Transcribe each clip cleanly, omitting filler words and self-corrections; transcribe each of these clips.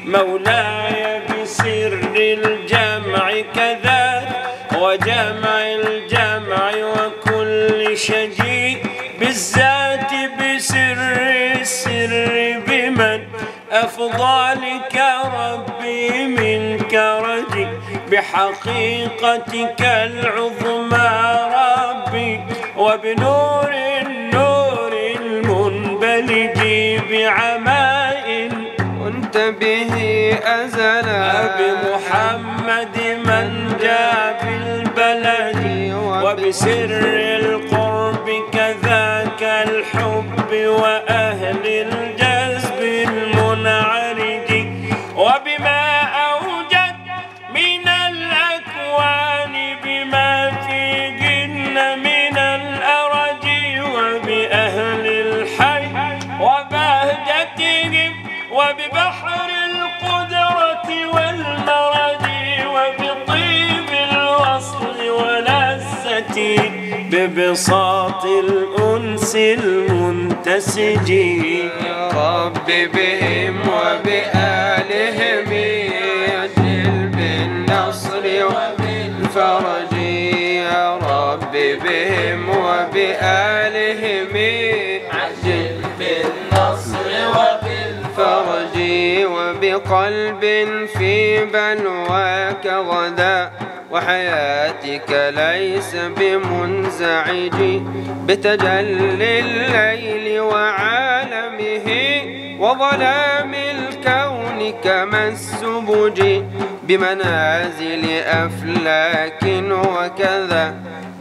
مولاي بسر الجمع كذا وجمع الجمع وكل شجي بالذات بسر السر بمن أفضالك ربي منك رجي بحقيقتك العظمى ربي وبنور النور المنبلج بعماء كنت به أزلا بمحمد من جاء بالبلد وبسر القرب كذاك الحب وأهل الجذب المنعرج وبما أوجد من الأكوان بما فيهن من الأرج وبأهل الحي وبهجتهم وببحر القدرة والمرج وبطيب الوصل ولذته ببساط الأنس المنتسج يا رب بهم وبآلهم عجل بالنصر وبالفرج يا رب بهم وبآلهم عجل بالنصر وبالفرج وبقلب في بلواك غدا وحياتك ليس بمنزعج بتجلي الليل وعالمه وظلام الكون كما السبج بمنازل أفلاك وكذا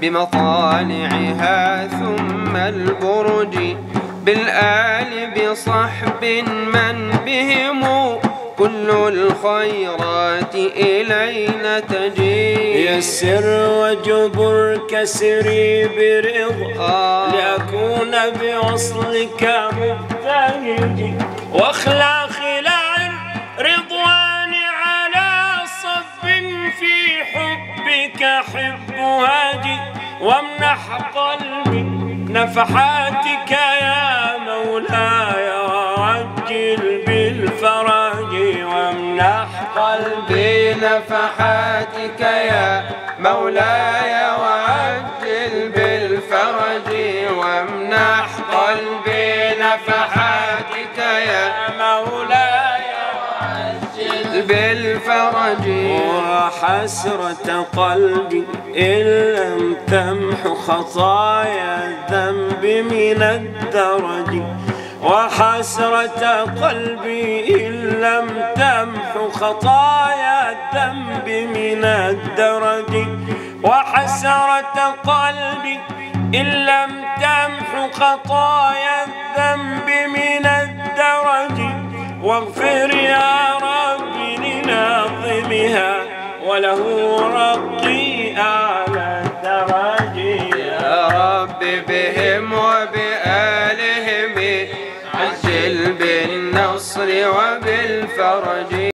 بمطالعها ثم البرج بالآل بصحب من بهم كل الخيرات إلينا تجي يسر وجبر كسري برضا لأكون بوصلك مبتهج واخلع خلاع الرضوان على صف في حبك حب هادي وامنح قلبي نفحاتك يا مولاي وعجل بالفرج وامنح قلبي نفحاتك يا مولاي وعجل بالفرج وامنح قلبي نفحاتك يا مولاي وعجل بالفرج وحسرة قلبي إن لم تمح خطايا الذنب من الدرج وحسرة قلبي إن لم تمح خطايا الذنب من الدرج وحسرة قلبي إن لم تمح خطايا الذنب من الدرج واغفر يا رب لناظمها وله رقي أعلى الدرج يا رب بهم وبآلهم عجل بالنصر وبالفرج.